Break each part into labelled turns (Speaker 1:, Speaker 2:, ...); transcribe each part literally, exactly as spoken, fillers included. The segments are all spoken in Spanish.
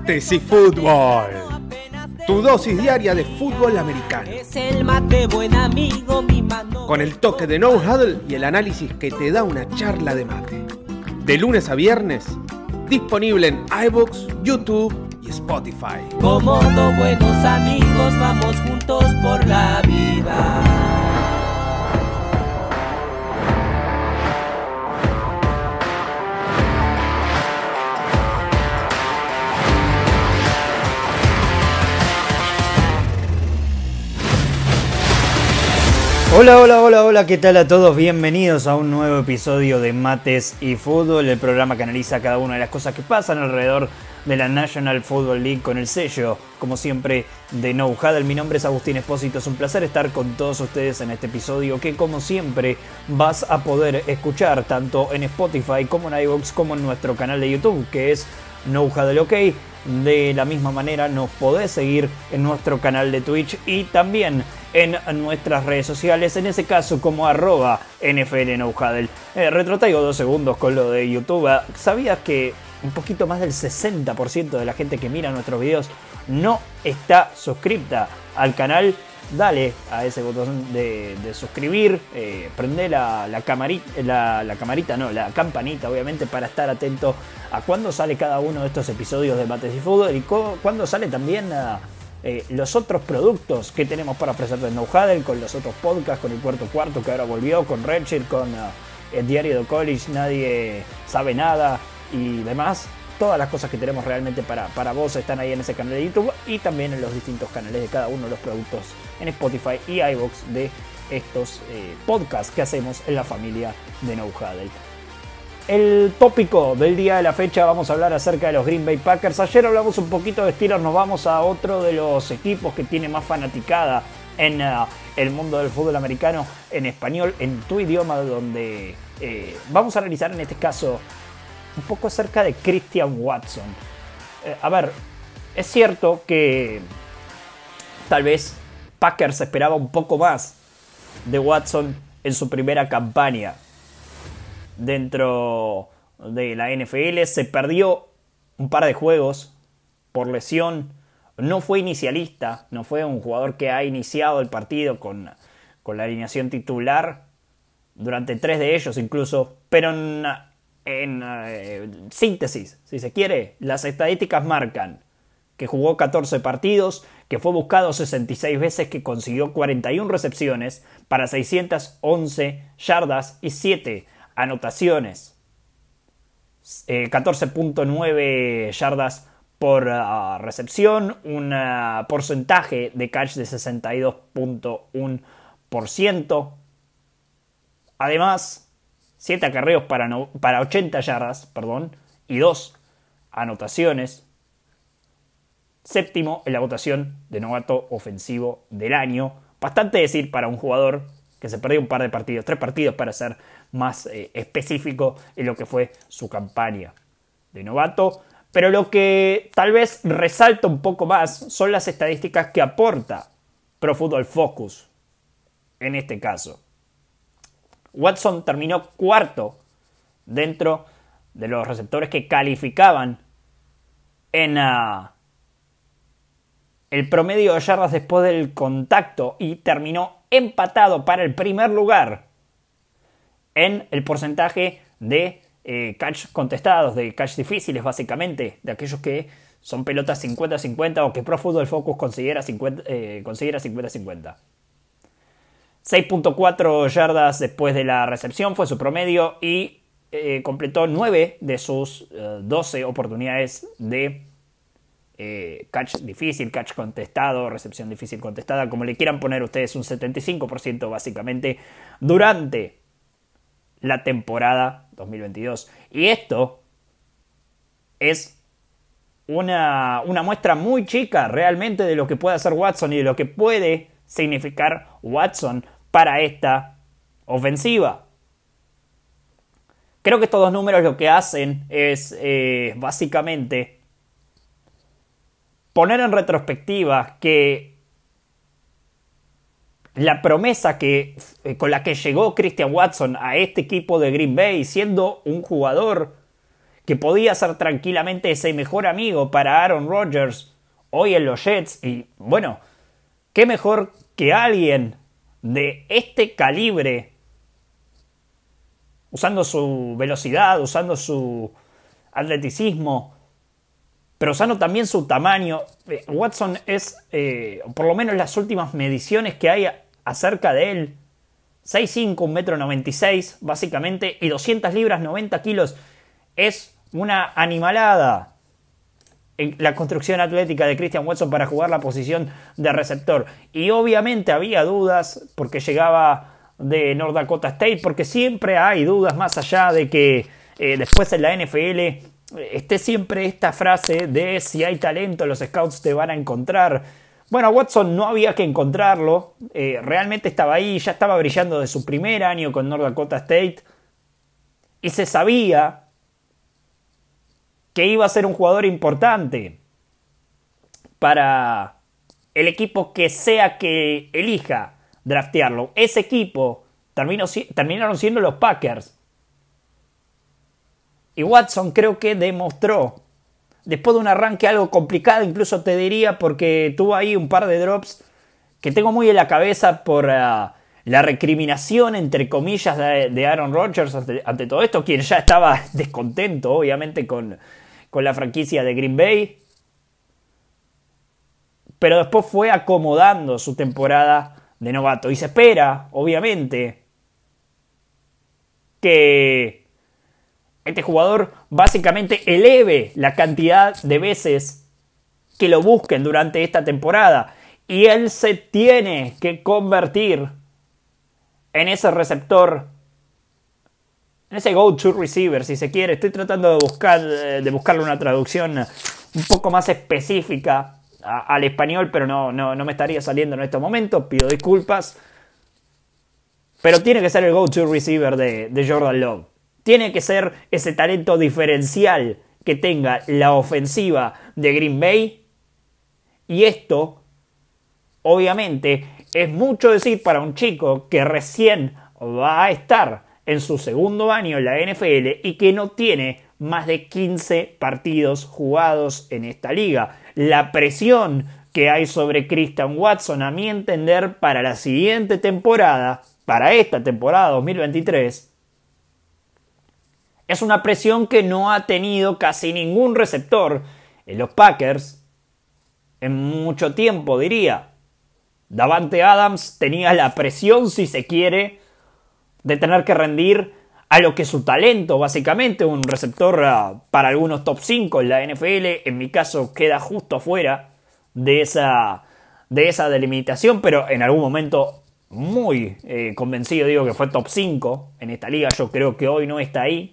Speaker 1: Mates y Fútbol. Tu dosis diaria de fútbol americano.
Speaker 2: Es el mate buen amigo, mi mano.
Speaker 1: Con el toque de no huddle y el análisis que te da una charla de mate. De lunes a viernes, disponible en iVoox, YouTube y Spotify.
Speaker 2: Como dos buenos amigos, vamos juntos por la vida.
Speaker 3: Hola, hola, hola, hola, ¿qué tal a todos? Bienvenidos a un nuevo episodio de Mates y Fútbol, el programa que analiza cada una de las cosas que pasan alrededor de la National Football League con el sello, como siempre, de No Huddle. Mi nombre es Agustín Espósito, es un placer estar con todos ustedes en este episodio que, como siempre, vas a poder escuchar tanto en Spotify como en iVoox como en nuestro canal de YouTube, que es No Huddle OK. De la misma manera nos podés seguir en nuestro canal de Twitch y también en nuestras redes sociales, en ese caso como arroba N F L No Huddle. Eh, retrotraigo dos segundos con lo de YouTube. ¿Sabías que un poquito más del sesenta por ciento de la gente que mira nuestros videos no está suscripta al canal? Dale a ese botón de, de suscribir, eh, prende la, la, camarita, la, la camarita, no, la campanita obviamente, para estar atento a cuándo sale cada uno de estos episodios de Mates y Fútbol y cuándo sale también a, eh, los otros productos que tenemos para ofrecerte en No Huddle, con los otros podcasts, con el Cuarto Cuarto que ahora volvió, con Redshirt, con uh, el Diario de College, Nadie Sabe Nada y demás. Todas las cosas que tenemos realmente para, para vos están ahí en ese canal de YouTube y también en los distintos canales de cada uno de los productos en Spotify y iVoox de estos eh, podcasts que hacemos en la familia de No Huddle. El tópico del día de la fecha, vamos a hablar acerca de los Green Bay Packers. Ayer hablamos un poquito de Steelers, nos vamos a otro de los equipos que tiene más fanaticada en uh, el mundo del fútbol americano en español, en tu idioma, donde eh, vamos a analizar en este caso un poco acerca de Christian Watson. Eh, a ver, es cierto que tal vez Packers esperaba un poco más de Watson en su primera campaña dentro de la N F L. Se perdió un par de juegos por lesión. No fue inicialista, no fue un jugador que ha iniciado el partido con, con la alineación titular durante tres de ellos incluso, pero en En eh, síntesis, si se quiere, las estadísticas marcan que jugó catorce partidos, que fue buscado sesenta y seis veces, que consiguió cuarenta y una recepciones para seiscientas once yardas y siete anotaciones. Eh, catorce punto nueve yardas por uh, recepción, un uh, porcentaje de catch de sesenta y dos punto uno por ciento. Además, siete acarreos para, no, para ochenta yardas, perdón, y dos anotaciones. Séptimo en la votación de novato ofensivo del año. Bastante decir para un jugador que se perdió un par de partidos, tres partidos para ser más eh, específico en lo que fue su campaña de novato. Pero lo que tal vez resalta un poco más son las estadísticas que aporta Pro Football Focus en este caso. Watson terminó cuarto dentro de los receptores que calificaban en uh, el promedio de yardas después del contacto y terminó empatado para el primer lugar en el porcentaje de eh, catch contestados, de catch difíciles básicamente, de aquellos que son pelotas cincuenta cincuenta o que Pro Football Focus considera cincuenta cincuenta. seis punto cuatro yardas después de la recepción fue su promedio y eh, completó nueve de sus eh, doce oportunidades de eh, catch difícil, catch contestado, recepción difícil contestada, como le quieran poner ustedes, un setenta y cinco por ciento básicamente durante la temporada dos mil veintidós. Y esto es una, una muestra muy chica realmente de lo que puede hacer Watson y de lo que puede significar Watson para esta ofensiva. Creo que estos dos números lo que hacen es eh, básicamente poner en retrospectiva que la promesa que, eh, con la que llegó Christian Watson a este equipo de Green Bay, siendo un jugador que podía ser tranquilamente ese mejor amigo para Aaron Rodgers hoy en los Jets. Y bueno, qué mejor que alguien de este calibre, usando su velocidad, usando su atleticismo, pero usando también su tamaño. Eh, Watson es, eh, por lo menos las últimas mediciones que hay acerca de él, seis cinco, un metro noventa y seis básicamente, y doscientas libras, noventa kilos. Es una animalada en la construcción atlética de Christian Watson para jugar la posición de receptor. Y obviamente había dudas porque llegaba de North Dakota State, porque siempre hay dudas más allá de que eh, después en la N F L eh, esté siempre esta frase de si hay talento los scouts te van a encontrar. Bueno, a Watson no había que encontrarlo, eh, realmente estaba ahí, ya estaba brillando de su primer año con North Dakota State y se sabía que iba a ser un jugador importante para el equipo que sea que elija draftearlo. Ese equipo terminó, terminaron siendo los Packers. Y Watson creo que demostró, después de un arranque algo complicado, incluso te diría, porque tuvo ahí un par de drops que tengo muy en la cabeza por uh, la recriminación, entre comillas, de, de Aaron Rodgers ante, ante todo esto, quien ya estaba descontento, obviamente, con, con la franquicia de Green Bay. Pero después fue acomodando su temporada de novato. Y se espera, obviamente, que este jugador básicamente eleve la cantidad de veces que lo busquen durante esta temporada. Y él se tiene que convertir en ese receptor, en ese go-to receiver, si se quiere. Estoy tratando de buscar de buscarle una traducción un poco más específica a, al español, pero no, no, no me estaría saliendo en estos momentos. Pido disculpas. Pero tiene que ser el go-to receiver de, de Jordan Love. Tiene que ser ese talento diferencial que tenga la ofensiva de Green Bay. Y esto, obviamente, es mucho decir para un chico que recién va a estar en su segundo año en la N F L y que no tiene más de quince partidos jugados en esta liga. La presión que hay sobre Christian Watson, a mi entender, para la siguiente temporada, para esta temporada dos mil veintitrés, es una presión que no ha tenido casi ningún receptor en los Packers en mucho tiempo, diría. Davante Adams tenía la presión, si se quiere, de tener que rendir a lo que es su talento, básicamente. Un receptor uh, para algunos top cinco en la N F L. En mi caso queda justo afuera de esa, de esa delimitación, pero en algún momento muy eh, convencido digo que fue top cinco en esta liga. Yo creo que hoy no está ahí.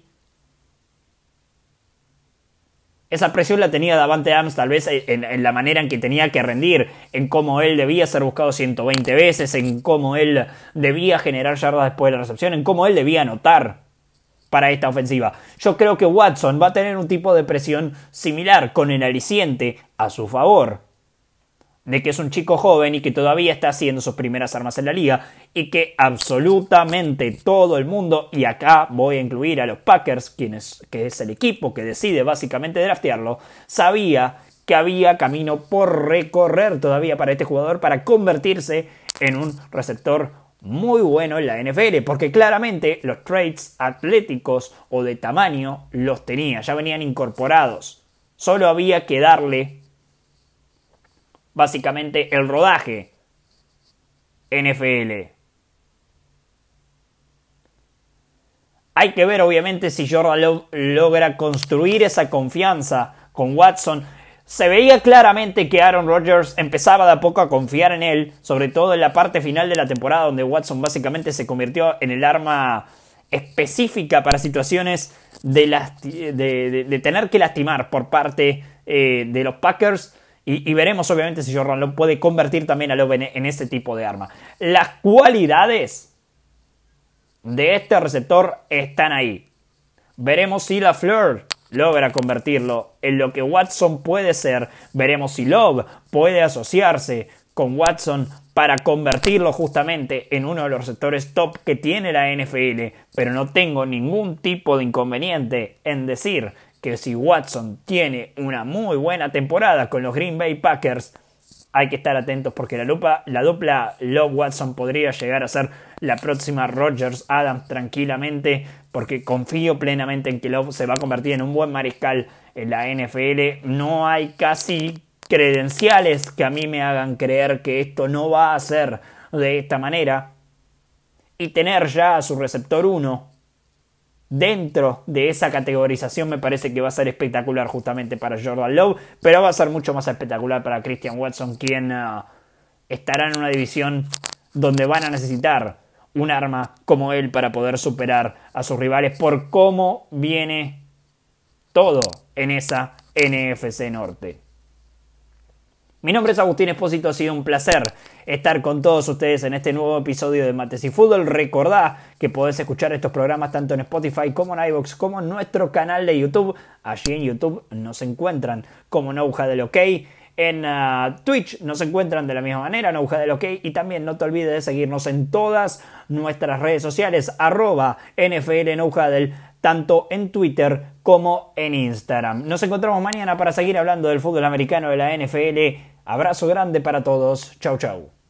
Speaker 3: Esa presión la tenía Davante Adams tal vez en, en la manera en que tenía que rendir, en cómo él debía ser buscado ciento veinte veces, en cómo él debía generar yardas después de la recepción, en cómo él debía anotar para esta ofensiva. Yo creo que Watson va a tener un tipo de presión similar, con el aliciente a su favor de que es un chico joven y que todavía está haciendo sus primeras armas en la liga, y que absolutamente todo el mundo, y acá voy a incluir a los Packers, quienes, que es el equipo que decide básicamente draftearlo, sabía que había camino por recorrer todavía para este jugador para convertirse en un receptor muy bueno en la N F L, porque claramente los traits atléticos o de tamaño los tenía, ya venían incorporados. Solo había que darle básicamente el rodaje N F L. Hay que ver obviamente si Jordan Love logra construir esa confianza con Watson. Se veía claramente que Aaron Rodgers empezaba de a poco a confiar en él, sobre todo en la parte final de la temporada, donde Watson básicamente se convirtió en el arma específica para situaciones de, lasti- de, de, de tener que lastimar por parte eh, de los Packers. Y, y veremos obviamente si Jordan Love puede convertir también a Love en, en ese tipo de arma. Las cualidades de este receptor están ahí. Veremos si LaFleur logra convertirlo en lo que Watson puede ser. Veremos si Love puede asociarse con Watson para convertirlo justamente en uno de los receptores top que tiene la N F L. Pero no tengo ningún tipo de inconveniente en decir que si Watson tiene una muy buena temporada con los Green Bay Packers, hay que estar atentos porque la, lupa, la dupla Love-Watson podría llegar a ser la próxima Rodgers-Adams tranquilamente, porque confío plenamente en que Love se va a convertir en un buen mariscal en la N F L. No hay casi credenciales que a mí me hagan creer que esto no va a ser de esta manera. Y tener ya a su receptor uno dentro de esa categorización me parece que va a ser espectacular justamente para Jordan Love, pero va a ser mucho más espectacular para Christian Watson, quien uh, estará en una división donde van a necesitar un arma como él para poder superar a sus rivales por cómo viene todo en esa N F C Norte. Mi nombre es Agustín Espósito, ha sido un placer estar con todos ustedes en este nuevo episodio de Mates y Fútbol. Recordá que podés escuchar estos programas tanto en Spotify como en iVoox como en nuestro canal de YouTube. Allí en YouTube nos encuentran como Nauja del OK. En uh, Twitch nos encuentran de la misma manera, Nauja del OK. Y también no te olvides de seguirnos en todas nuestras redes sociales, arroba N F L Naujadel, tanto en Twitter como en Instagram. Nos encontramos mañana para seguir hablando del fútbol americano de la N F L. Abrazo grande para todos. Chau, chau.